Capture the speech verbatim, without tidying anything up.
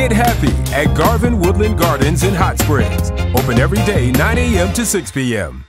Get happy at Garvin Woodland Gardens in Hot Springs. Open every day, nine A M to six P M